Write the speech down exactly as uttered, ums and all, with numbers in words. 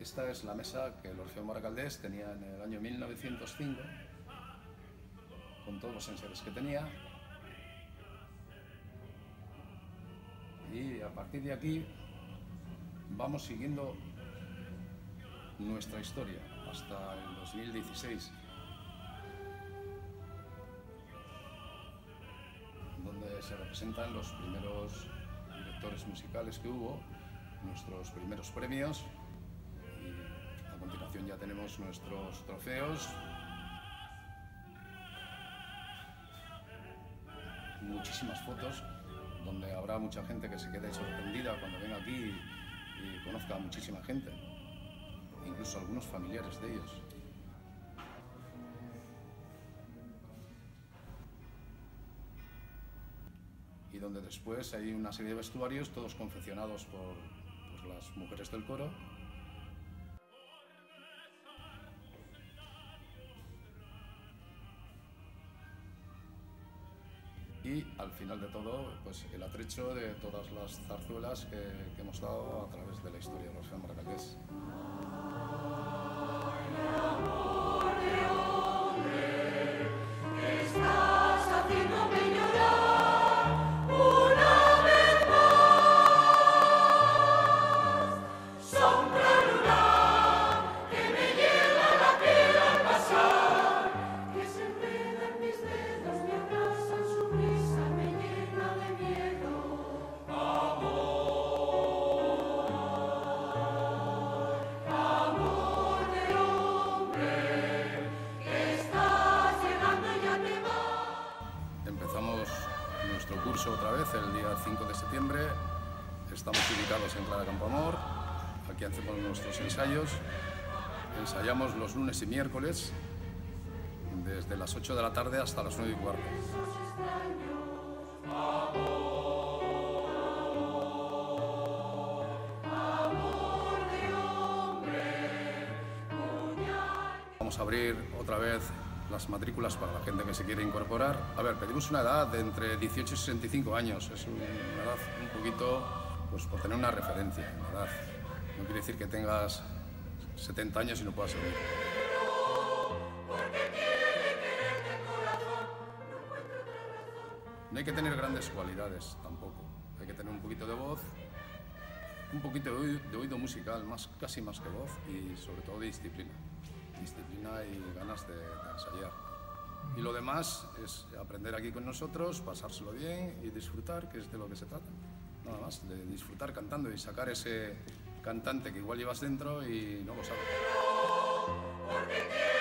Esta es la mesa que el Orfeón Baracaldés tenía en el año mil novecientos cinco, con todos los enseres que tenía. Y a partir de aquí vamos siguiendo nuestra historia hasta el dos mil dieciséis, donde se representan los primeros directores musicales que hubo, nuestros primeros premios, y a continuación ya tenemos nuestros trofeos, muchísimas fotos, donde habrá mucha gente que se quede sorprendida cuando venga aquí y, y conozca a muchísima gente, incluso algunos familiares de ellos. Y donde después hay una serie de vestuarios, todos confeccionados por, por las mujeres del coro. Y al final de todo, pues el atrecho de todas las zarzuelas que, que hemos dado a través de la historia del Orfeón Baracaldés. Empezamos nuestro curso otra vez el día cinco de septiembre. Estamos ubicados en Clara Campoamor. Aquí hacemos nuestros ensayos. Ensayamos los lunes y miércoles desde las ocho de la tarde hasta las nueve y cuarto. Vamos a abrir otra vez las matrículas para la gente que se quiere incorporar. A ver, pedimos una edad de entre dieciocho y sesenta y cinco años. Es una edad un poquito, pues por tener una referencia, una edad. No quiere decir que tengas setenta años y no puedas venir. No hay que tener grandes cualidades tampoco. Hay que tener un poquito de voz, un poquito de oído, de oído musical, más, casi más que voz, y sobre todo de disciplina. Disciplina y ganas de, de ensayar. Y lo demás es aprender aquí con nosotros, pasárselo bien y disfrutar, que es de lo que se trata. Nada más, de disfrutar cantando y sacar ese cantante que igual llevas dentro y no lo sabes.